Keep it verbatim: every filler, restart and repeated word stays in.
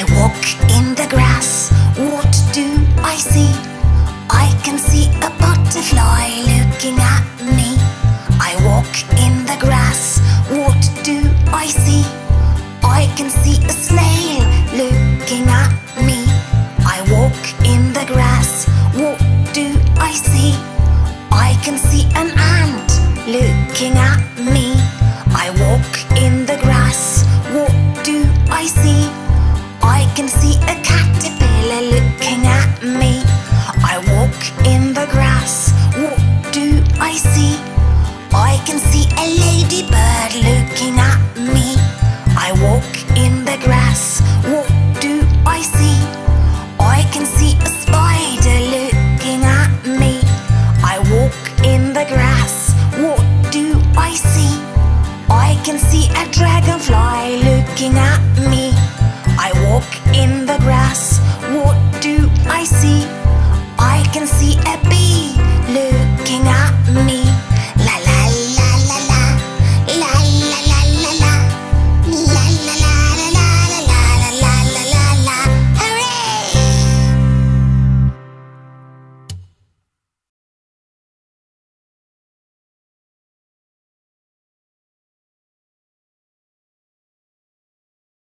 I walk in the grass, what do I see? I can see a butterfly looking at me. I walk in the grass, what do I see? I can see a snail looking at me. I walk in the grass, what do I see? I can see an ant looking at me. I walk in the grass, what do I see? I can see a caterpillar looking at me. I walk in the grass, what do I see? I can see a ladybird looking at me. I walk in the grass, what do I see? I can see a spider looking at me. I walk in the grass, what do I see? I can see a dragonfly looking at me.